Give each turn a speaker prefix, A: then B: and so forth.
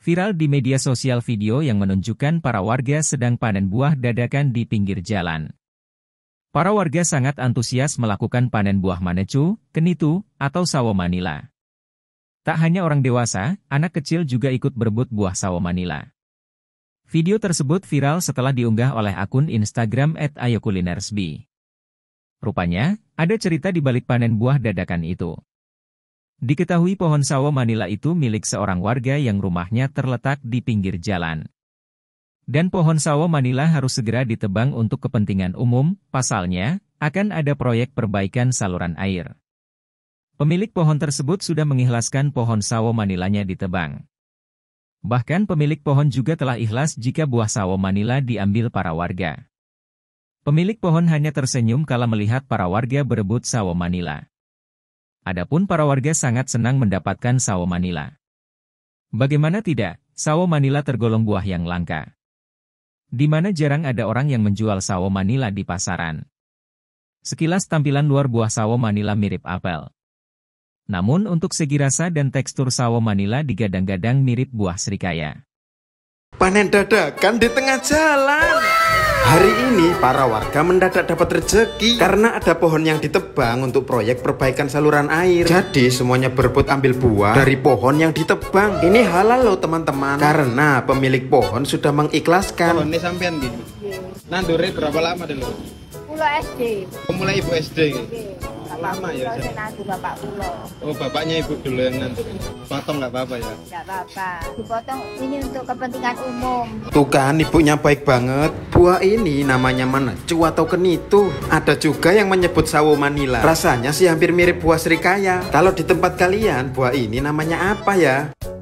A: Viral di media sosial video yang menunjukkan para warga sedang panen buah dadakan di pinggir jalan. Para warga sangat antusias melakukan panen buah manecu, kenitu, atau sawo manila. Tak hanya orang dewasa, anak kecil juga ikut berebut buah sawo manila. Video tersebut viral setelah diunggah oleh akun Instagram @ayokulinersby. Rupanya, ada cerita di balik panen buah dadakan itu. Diketahui pohon sawo manila itu milik seorang warga yang rumahnya terletak di pinggir jalan. Dan pohon sawo manila harus segera ditebang untuk kepentingan umum, pasalnya, akan ada proyek perbaikan saluran air. Pemilik pohon tersebut sudah mengikhlaskan pohon sawo manilanya ditebang. Bahkan pemilik pohon juga telah ikhlas jika buah sawo manila diambil para warga. Pemilik pohon hanya tersenyum kala melihat para warga berebut sawo manila. Adapun para warga sangat senang mendapatkan sawo manila. Bagaimana tidak, sawo manila tergolong buah yang langka. Di mana jarang ada orang yang menjual sawo manila di pasaran. Sekilas tampilan luar buah sawo manila mirip apel. Namun untuk segi rasa dan tekstur sawo manila digadang-gadang mirip buah serikaya.
B: Panen dadakan di tengah jalan. Hari ini para warga mendadak dapat rezeki karena ada pohon yang ditebang untuk proyek perbaikan saluran air. Jadi semuanya berebut ambil buah dari pohon yang ditebang. Ini halal loh teman-teman, karena pemilik pohon sudah mengikhlaskan.
C: Pohon ini sampean gitu. Nandure berapa lama dulu?
D: Mulai SD.
C: Mulai ibu SD. Lama ya.
D: Nanti bapak pulau.
C: Oh, bapaknya ibu dulu yang nanti. Potong nggak apa-apa ya?
D: Nggak apa-apa. Dipotong ini untuk kepentingan umum.
B: Tuh kan ibunya baik banget. Buah ini namanya manecu atau kenitu. Ada juga yang menyebut sawo manila. Rasanya sih hampir mirip buah serikaya. Kalau di tempat kalian buah ini namanya apa ya?